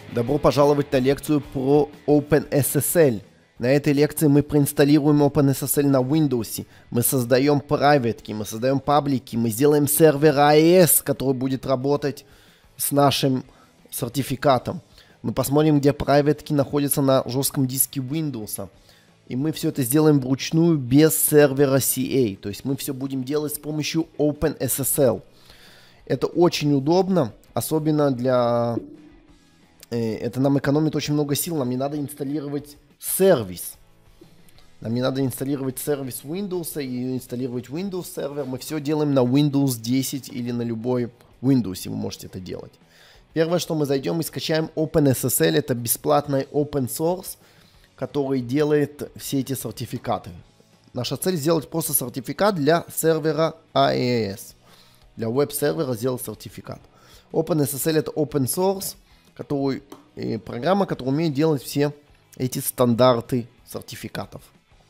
Добро пожаловать на лекцию про OpenSSL. На этой лекции мы проинсталируем OpenSSL на Windows. Мы создаем private key, мы создаем паблики, мы сделаем сервер AES, который будет работать с нашим сертификатом. Мы посмотрим, где private key находится на жестком диске Windows. И мы все это сделаем вручную без сервера CA. То есть мы все будем делать с помощью OpenSSL. Это очень удобно, особенно для... Это нам экономит очень много сил. Нам не надо инсталлировать сервис. Нам не надо инсталлировать сервис Windows и инсталлировать Windows сервер. Мы все делаем на Windows 10 или на любой Windows. Вы можете это делать. Первое, что мы зайдем и скачаем OpenSSL. Это бесплатный open source, который делает все эти сертификаты. Наша цель сделать просто сертификат для сервера AES. Для веб-сервера сделать сертификат. OpenSSL это open source, программа, которая умеет делать все эти стандарты сертификатов.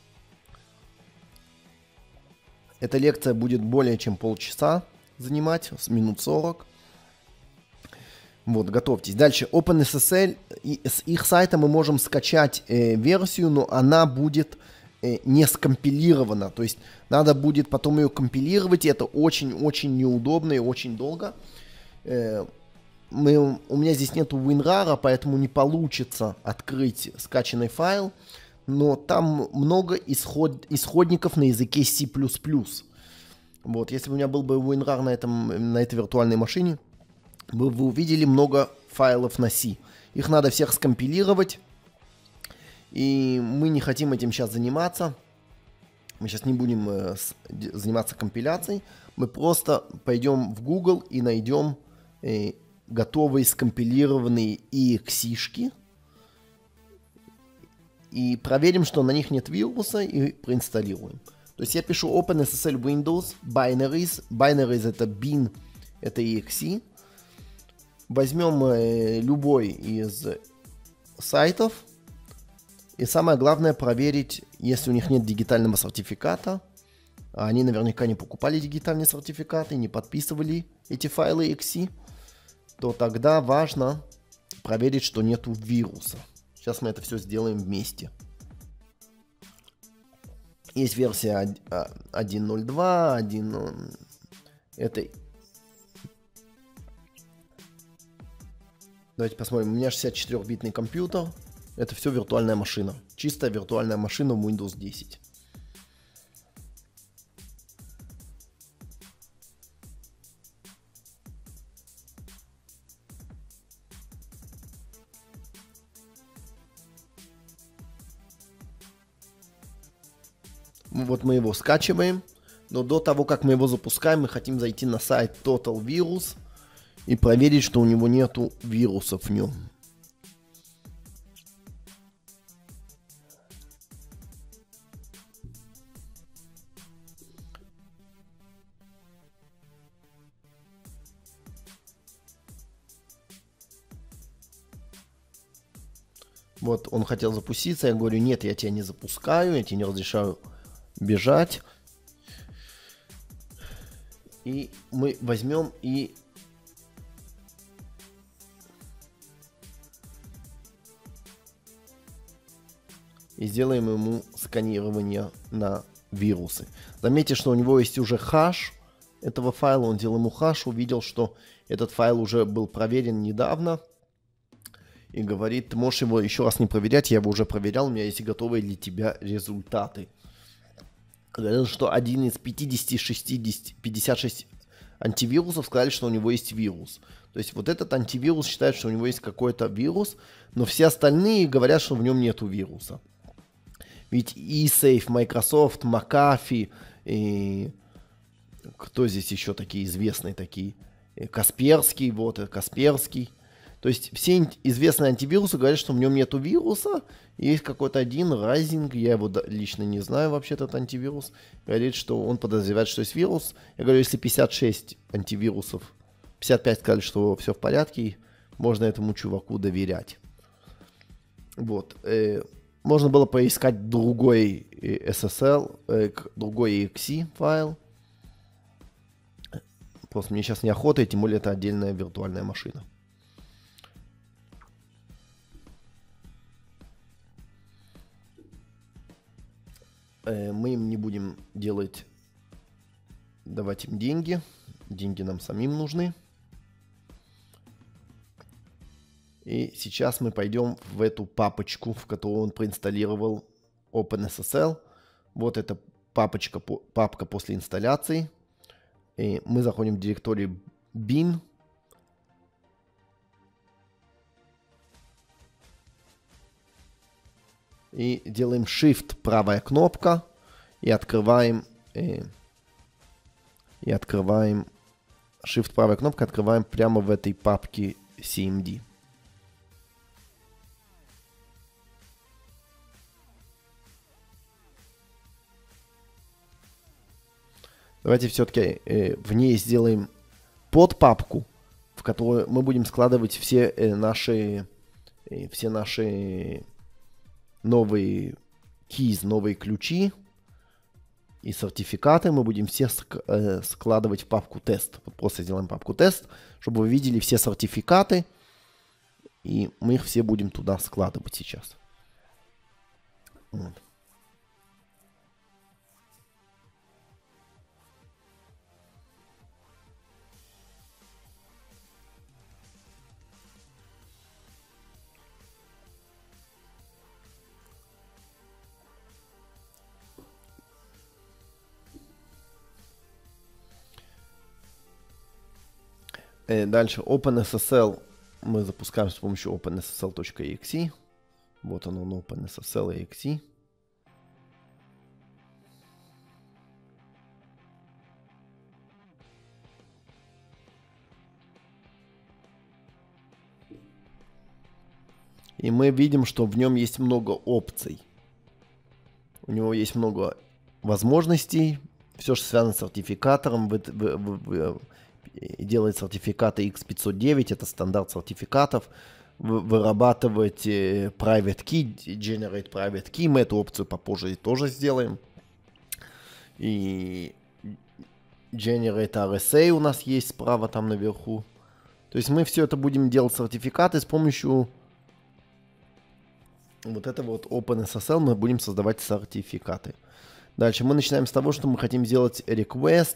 Эта лекция будет более чем полчаса занимать, с минут 40. Вот, готовьтесь. Дальше, OpenSSL, с их сайта мы можем скачать версию, но она будет не скомпилирована. То есть надо будет потом ее компилировать, и это очень-очень неудобно и очень долго. У меня здесь нету WinRAR, поэтому не получится открыть скачанный файл, но там много исходников на языке C++. Вот, если бы у меня был бы WinRAR на этой виртуальной машине, вы увидели много файлов на C. Их надо всех скомпилировать, и мы не хотим этим сейчас заниматься. Мы сейчас не будем заниматься компиляцией. Мы просто пойдем в Google и найдем готовые скомпилированные EXE-шки и проверим, что на них нет вируса, и проинсталируем. То есть я пишу OpenSSL Windows binaries. Binaries это bin, это EXE. Возьмем любой из сайтов. И самое главное проверить, если у них нет дигитального сертификата. А они наверняка не покупали дигитальные сертификаты, не подписывали эти файлы EXE. То тогда важно проверить, что нету вируса. Сейчас мы это все сделаем вместе. Есть версия 1.02, 1... Это... Давайте посмотрим. У меня 64-битный компьютер. Это все виртуальная машина. Чистая виртуальная машина в Windows 10. Вот мы его скачиваем, но до того, как мы его запускаем, мы хотим зайти на сайт Total Virus и проверить, что у него нету вирусов в нем. Вот он хотел запуститься, я говорю, нет, я тебя не запускаю, я тебе не разрешаю бежать. И мы возьмем и сделаем ему сканирование на вирусы. Заметьте, что у него есть уже хэш этого файла. Он делал ему хэш, увидел, что этот файл уже был проверен недавно. И говорит, ты можешь его еще раз не проверять, я его уже проверял, у меня есть готовые для тебя результаты. Говорил, что один из 56 антивирусов сказали, что у него есть вирус. То есть вот этот антивирус считает, что у него есть какой-то вирус, но все остальные говорят, что в нем нету вируса. Ведь eSafe, Microsoft, McAfee, и кто здесь еще такие известные такие? Касперский, вот, Касперский. То есть все известные антивирусы говорят, что в нем нету вируса. Есть какой-то один, Rising, я его лично не знаю вообще, этот антивирус. Говорит, что он подозревает, что есть вирус. Я говорю, если 56 антивирусов, 55 сказали, что все в порядке, можно этому чуваку доверять. Вот. Можно было поискать другой SSL, другой EXE файл. Просто мне сейчас неохота, и тем более это отдельная виртуальная машина. Мы им не будем давать им деньги. Деньги нам самим нужны. И сейчас мы пойдем в эту папочку, в которую он проинсталлировал OpenSSL. Вот эта папка после инсталляции. И мы заходим в директорию bin. И делаем Shift, правая кнопка. И открываем... Shift, правая кнопка, открываем прямо в этой папке CMD. Давайте все-таки в ней сделаем подпапку, в которую мы будем складывать все наши новые keys, новые ключи и сертификаты. Мы будем все складывать в папку тест. Вот просто сделаем папку тест, чтобы вы видели все сертификаты. И мы их все будем туда складывать сейчас. Вот. Дальше OpenSSL мы запускаем с помощью OpenSSL.exe. Вот он OpenSSL.exe. И мы видим, что в нем есть много опций. У него есть много возможностей. Все, что связано с сертификатором, делает сертификаты X509, это стандарт сертификатов. Вырабатывать private key, generate private key. Мы эту опцию попозже тоже сделаем. И generate RSA у нас есть справа там наверху. То есть мы все это будем делать сертификаты с помощью вот этого вот OpenSSL. Мы будем создавать сертификаты. Дальше мы начинаем с того, что мы хотим сделать request,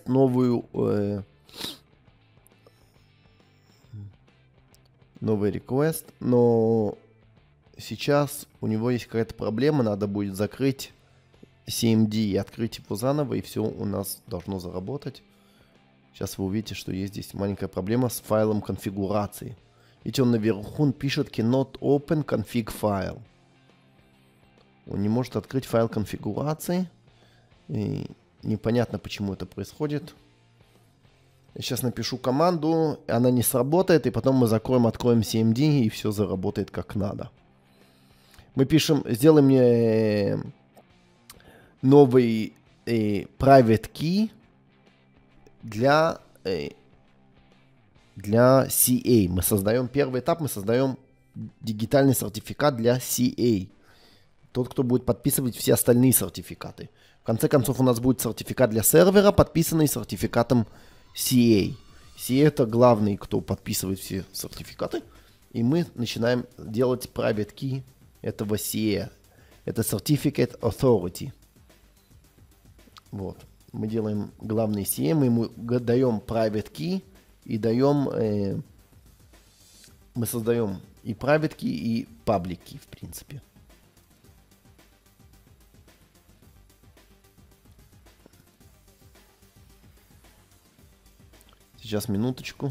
новый request, но сейчас у него есть какая-то проблема, надо будет закрыть CMD и открыть его заново, и все у нас должно заработать. Сейчас вы увидите, что есть здесь маленькая проблема с файлом конфигурации. Видите, он наверху пишет cannot open config file. Он не может открыть файл конфигурации. И непонятно, почему это происходит. Я сейчас напишу команду, она не сработает, и потом мы откроем CMD, и все заработает как надо. Мы пишем, сделай мне новый private key для CA. Мы создаем первый этап, мы создаем дигитальный сертификат для CA. Тот, кто будет подписывать все остальные сертификаты. В конце концов, у нас будет сертификат для сервера, подписанный сертификатом CA. CA это главный, кто подписывает все сертификаты. И мы начинаем делать private key этого CA. Это Certificate Authority. Вот. Мы делаем главный CA, мы ему даем private key и даем... мы создаем и private key, и public key, в принципе. Сейчас, минуточку.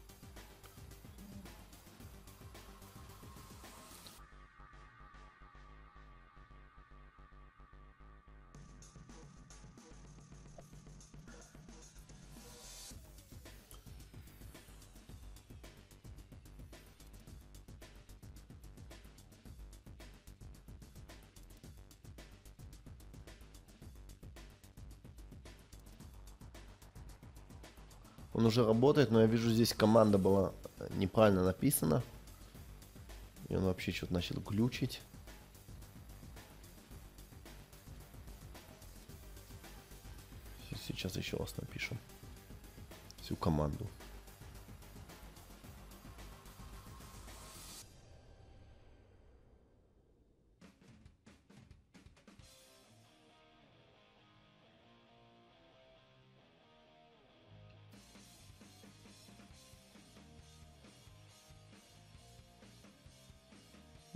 Он уже работает, но я вижу, здесь команда была неправильно написана. И он вообще что-то начал глючить. Сейчас еще раз напишем всю команду.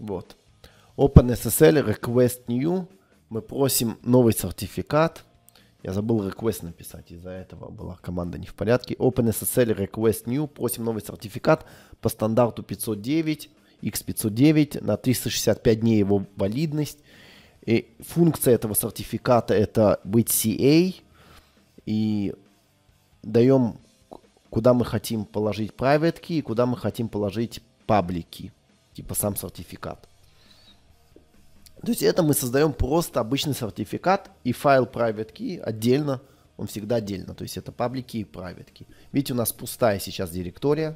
Вот. OpenSSL request new. Мы просим новый сертификат. Я забыл request написать, из-за этого была команда не в порядке. OpenSSL request new. Просим новый сертификат по стандарту 509, X509, на 365 дней его валидность. И функция этого сертификата это быть CA. И даем, куда мы хотим положить private key и куда мы хотим положить public key, типа сам сертификат. То есть это мы создаем просто обычный сертификат и файл private key отдельно, он всегда отдельно. То есть это public key и private key. Видите, у нас пустая сейчас директория.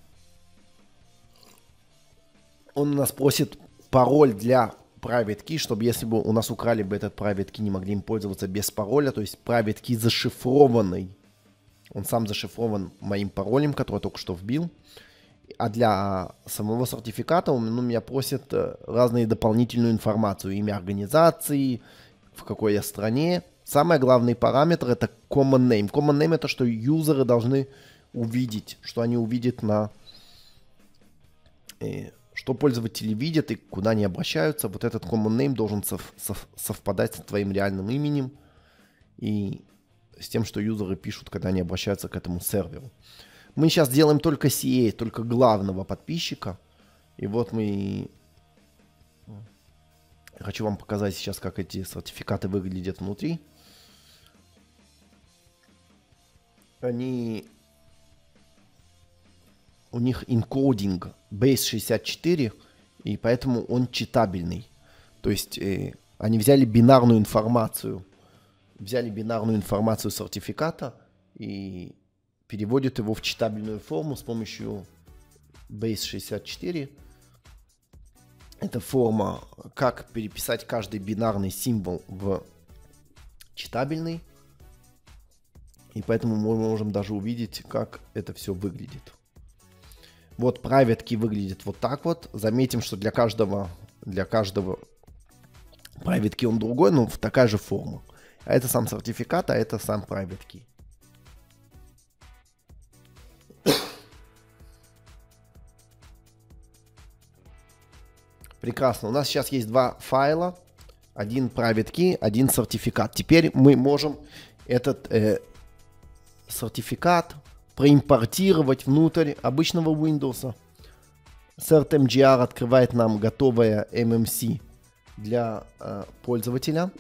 Он у нас просит пароль для private key, чтобы если бы у нас украли бы этот private key, не могли им пользоваться без пароля. То есть private key зашифрованный. Он сам зашифрован моим паролем, который я только что вбил. А для самого сертификата меня просят разные дополнительную информацию. Имя организации, в какой я стране. Самый главный параметр это common name. Common name это что юзеры должны увидеть, что они увидят что пользователи видят и куда они обращаются. Вот этот common name должен совпадать с твоим реальным именем и с тем, что юзеры пишут, когда они обращаются к этому серверу. Мы сейчас делаем только CA, только главного подписчика. И вот мы... Хочу вам показать сейчас, как эти сертификаты выглядят внутри. У них энкодинг base64, и поэтому он читабельный. То есть они взяли бинарную информацию сертификата и переводят его в читабельную форму с помощью base64. Это форма, как переписать каждый бинарный символ в читабельный. И поэтому мы можем даже увидеть, как это все выглядит. Вот private key выглядит вот так вот. Заметим, что для каждого private key он другой, но в такая же форма. А это сам сертификат, а это сам private key. Прекрасно. У нас сейчас есть два файла. Один private key, один сертификат. Теперь мы можем этот сертификат проимпортировать внутрь обычного Windows. CertMGR открывает нам готовое MMC для пользователя.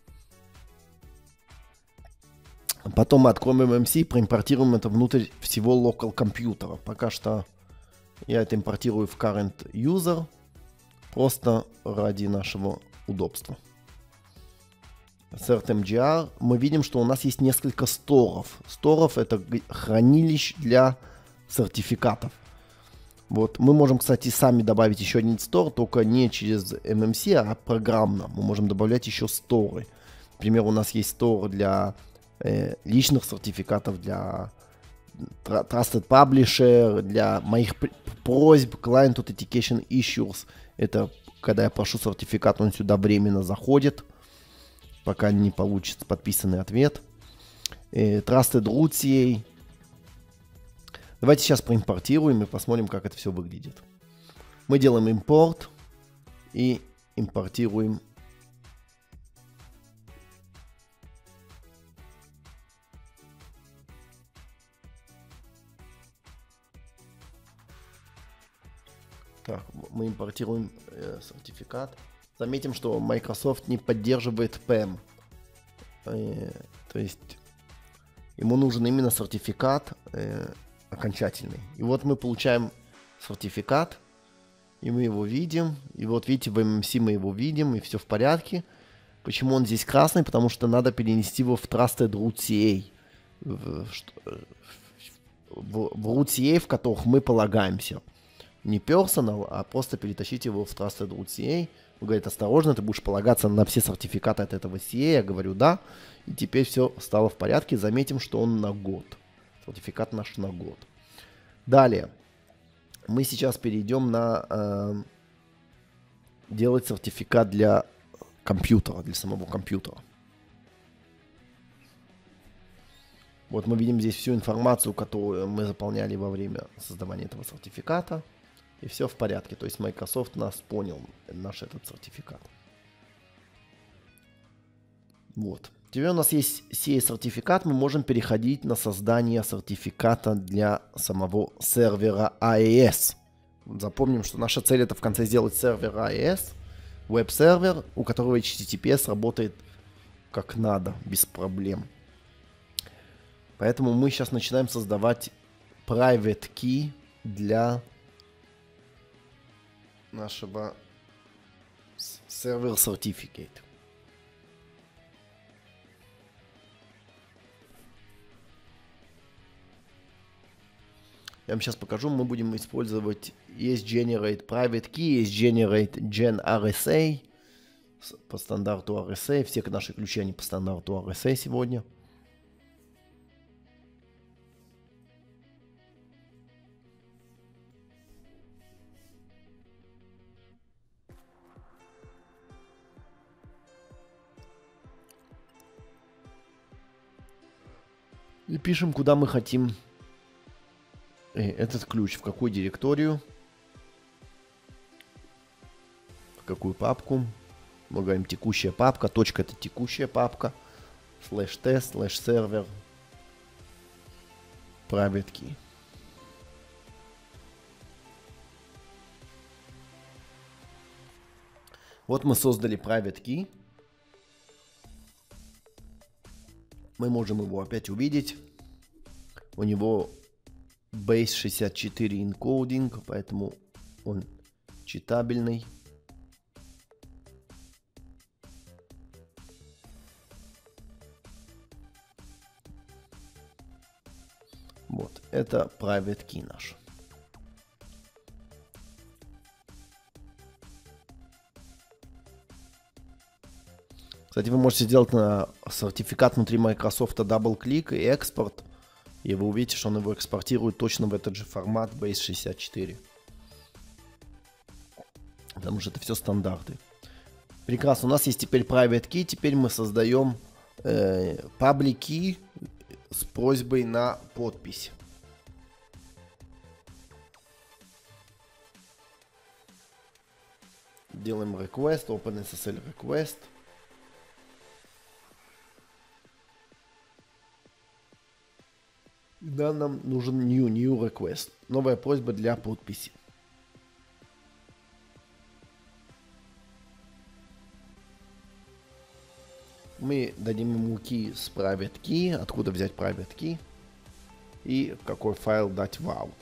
Потом мы откроем MMC и проимпортируем это внутрь всего local компьютера. Пока что я это импортирую в current user. Просто ради нашего удобства. CertMGR. Мы видим, что у нас есть несколько сторов. Сторов это хранилищ для сертификатов. Вот. Мы можем, кстати, сами добавить еще один стор, только не через MMC, а программно. Мы можем добавлять еще сторы. Например, у нас есть стор для личных сертификатов, для Trusted Publisher, для моих просьб, Client Authentication Issues. Это когда я прошу сертификат, он сюда временно заходит, пока не получится подписанный ответ. Trusted Root CA. Давайте сейчас проимпортируем и посмотрим, как это все выглядит. Мы делаем импорт и импортируем. Так, мы импортируем сертификат. Заметим, что Microsoft не поддерживает PEM. То есть ему нужен именно сертификат окончательный. И вот мы получаем сертификат, и мы его видим. И вот видите, в MMC мы его видим, и все в порядке. Почему он здесь красный? Потому что надо перенести его в Trusted Root CA. В Root CA, в которых мы полагаемся. Не personal, а просто перетащить его в Trusted Root CA. Он говорит, осторожно, ты будешь полагаться на все сертификаты от этого CA. Я говорю, да. И теперь все стало в порядке. Заметим, что он на год. Сертификат наш на год. Далее. Мы сейчас перейдем на делать сертификат для компьютера, для самого компьютера. Вот мы видим здесь всю информацию, которую мы заполняли во время создавания этого сертификата. И все в порядке. То есть Microsoft нас понял, наш этот сертификат. Вот. Теперь у нас есть CA-сертификат. Мы можем переходить на создание сертификата для самого сервера AES. Запомним, что наша цель это в конце сделать сервер AES, веб-сервер, у которого HTTPS работает как надо, без проблем. Поэтому мы сейчас начинаем создавать private key для нашего сервер certificate. Я вам сейчас покажу, мы будем использовать, есть generate private key, есть generate gen RSA, по стандарту RSA, все наши ключи, они по стандарту RSA сегодня. И пишем, куда мы хотим этот ключ, в какую директорию, в какую папку. Мы говорим текущая папка, точка это текущая папка, /test, /server, private key. Вот мы создали private key. Мы можем его опять увидеть. У него base 64 encoding, поэтому он читабельный. Вот, это private key наш. Кстати, вы можете сделать на сертификат внутри Microsoft дабл-клик и экспорт. И вы увидите, что он его экспортирует точно в этот же формат base 64. Потому что это все стандарты. Прекрасно, у нас есть теперь private key. Теперь мы создаем public key с просьбой на подпись. Делаем request, OpenSSL request. Да, нам нужен new request. Новая просьба для подписи. Мы дадим ему key с private key. Откуда взять private key? И какой файл дать в out.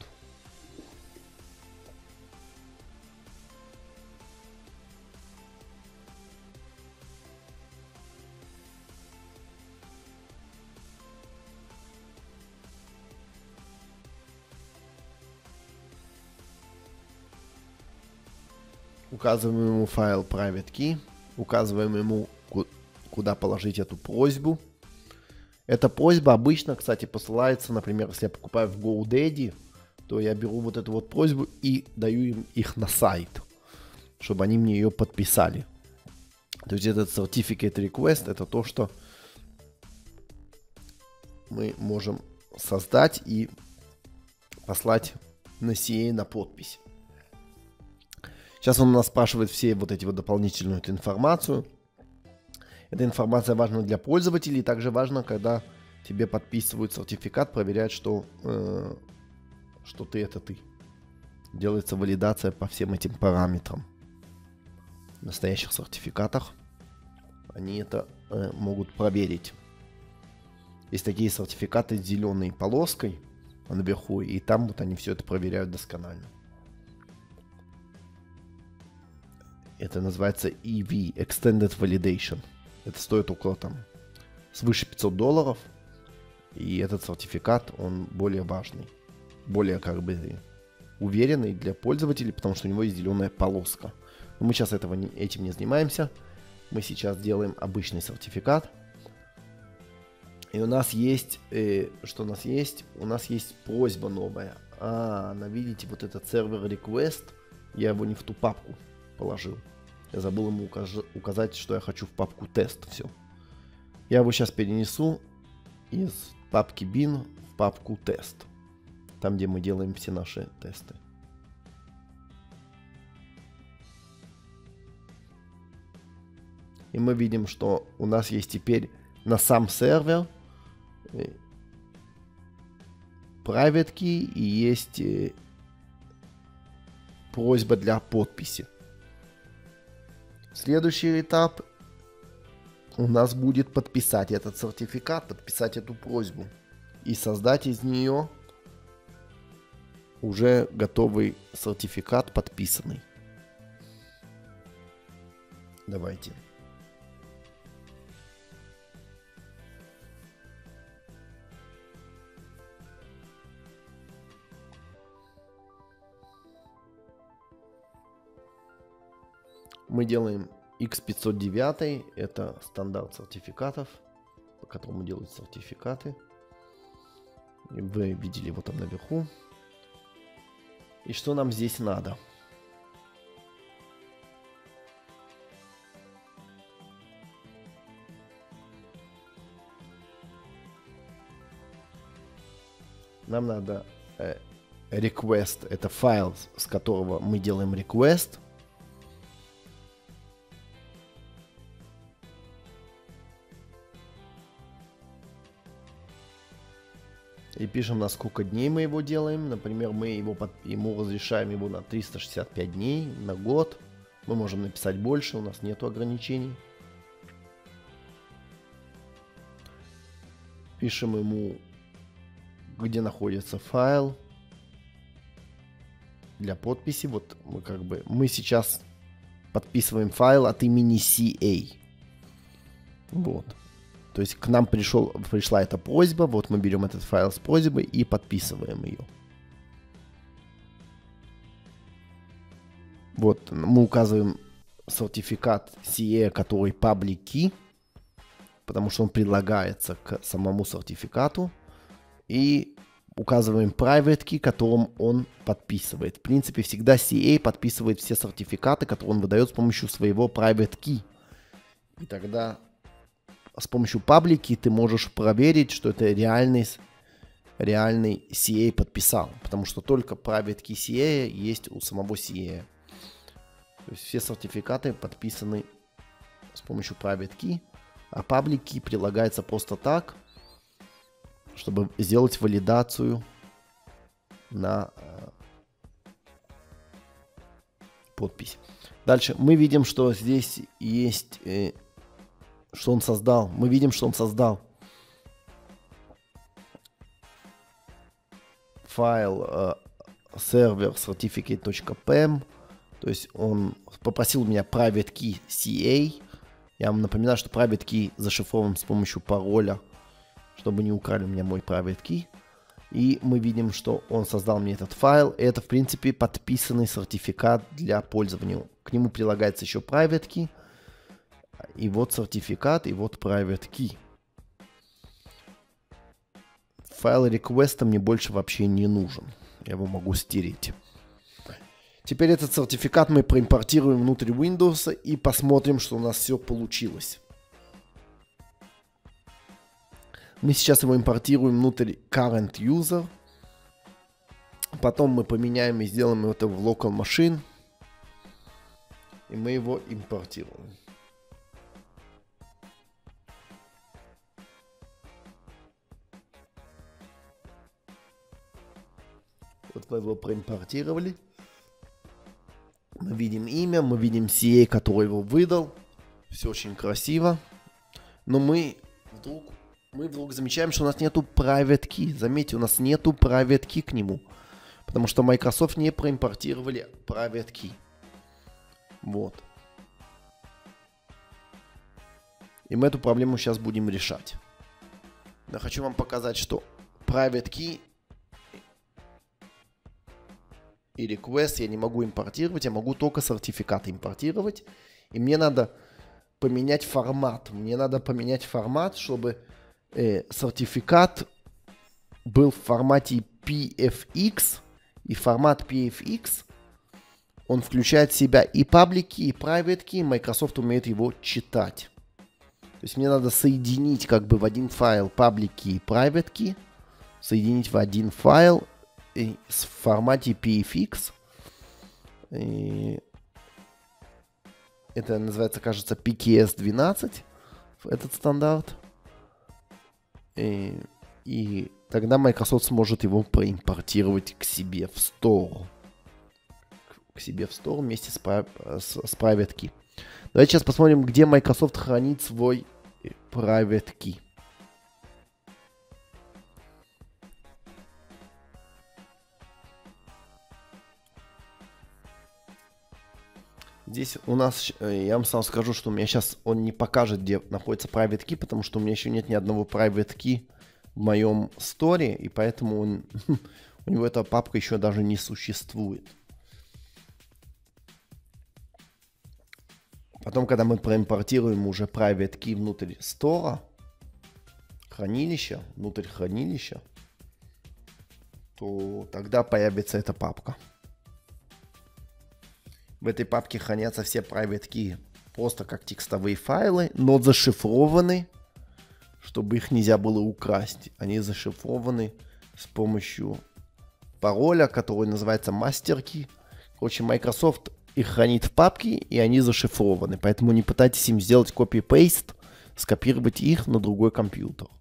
Указываем ему файл private key. Указываем ему, куда положить эту просьбу. Эта просьба обычно, кстати, посылается, например, если я покупаю в GoDaddy, то я беру вот эту вот просьбу и даю им их на сайт, чтобы они мне ее подписали. То есть этот certificate request это то, что мы можем создать и послать на CA на подпись. Сейчас он нас спрашивает все вот эти вот дополнительную эту информацию. Эта информация важна для пользователей, также важно, когда тебе подписывают сертификат, проверяют, что ты это ты. Делается валидация по всем этим параметрам. В настоящих сертификатах они это могут проверить. Есть такие сертификаты с зеленой полоской наверху, и там вот они все это проверяют досконально. Это называется EV, Extended Validation. Это стоит около там свыше $500. И этот сертификат, он более важный. Более как бы уверенный для пользователей, потому что у него есть зеленая полоска. Но мы сейчас этим не занимаемся. Мы сейчас делаем обычный сертификат. И у нас есть... что у нас есть? У нас есть просьба новая. Видите, вот этот сервер request. Я его не в ту папку положил. Я забыл ему указать, что я хочу в папку тест. Все. Я его сейчас перенесу из папки bin в папку тест. Там, где мы делаем все наши тесты. И мы видим, что у нас есть теперь на сам сервер private key и есть просьба для подписи. Следующий этап у нас будет подписать этот сертификат, подписать эту просьбу и создать из нее уже готовый сертификат подписанный. Давайте. Мы делаем X509, это стандарт сертификатов, по которому делают сертификаты. И вы видели его там наверху. И что нам здесь надо? Нам надо request, это файл, с которого мы делаем request. И пишем, на сколько дней мы его делаем. Например, мы ему разрешаем его на 365 дней, на год. Мы можем написать больше, у нас нету ограничений. Пишем ему, где находится файл для подписи. Вот мы сейчас подписываем файл от имени CA. Вот. То есть к нам пришла эта просьба, вот мы берем этот файл с просьбой и подписываем ее. Вот мы указываем сертификат CA, который public key, потому что он прилагается к самому сертификату. И указываем private key, которым он подписывает. В принципе, всегда CA подписывает все сертификаты, которые он выдает с помощью своего private key. И тогда с помощью паблики ты можешь проверить, что это реальный CA подписал. Потому что только private key CA есть у самого CA. То есть все сертификаты подписаны с помощью private key. А public key прилагается просто так, чтобы сделать валидацию на подпись. Дальше мы видим, что здесь есть... что он создал. Мы видим, что он создал файл server certificate.pem. То есть он попросил у меня private key CA. Я вам напоминаю, что private key зашифрован с помощью пароля, чтобы не украли у меня мой private key. И мы видим, что он создал мне этот файл. Это, в принципе, подписанный сертификат для пользования. К нему прилагается еще private key. И вот сертификат, и вот private key. Файл request мне больше вообще не нужен. Я его могу стереть. Теперь этот сертификат мы проимпортируем внутрь Windows и посмотрим, что у нас все получилось. Мы сейчас его импортируем внутрь current user. Потом мы поменяем и сделаем это в local machine. И мы его импортируем. Вот мы его проимпортировали. Мы видим имя, мы видим CA, который его выдал. Все очень красиво. Но мы вдруг замечаем, что у нас нету private key. Заметьте, у нас нету private key к нему. Потому что Microsoft не проимпортировали private key. Вот. И мы эту проблему сейчас будем решать. Но хочу вам показать, что private key и request я не могу импортировать, я могу только сертификаты импортировать. И мне надо поменять формат. Мне надо поменять формат, чтобы сертификат был в формате PFX. И формат PFX, он включает в себя и public key, и private key. Microsoft умеет его читать. То есть мне надо соединить как бы в один файл public key и private key. Соединить в один файл в формате PFX. Это называется, кажется, PKS-12, этот стандарт. И тогда Microsoft сможет его проимпортировать к себе в Store. К себе в Store вместе с Private Key. Давайте сейчас посмотрим, где Microsoft хранит свой Private Key. Здесь у нас, я вам сразу скажу, что у меня сейчас он не покажет, где находится Private Key, потому что у меня еще нет ни одного Private Key в моем сторе, и поэтому у него эта папка еще даже не существует. Потом, когда мы проимпортируем уже Private Key внутрь стора, хранилища, внутрь хранилища, то тогда появится эта папка. В этой папке хранятся все Private Key просто как текстовые файлы, но зашифрованы, чтобы их нельзя было украсть. Они зашифрованы с помощью пароля, который называется Master Key. Короче, Microsoft их хранит в папке, и они зашифрованы. Поэтому не пытайтесь им сделать копи-пейст, скопировать их на другой компьютер.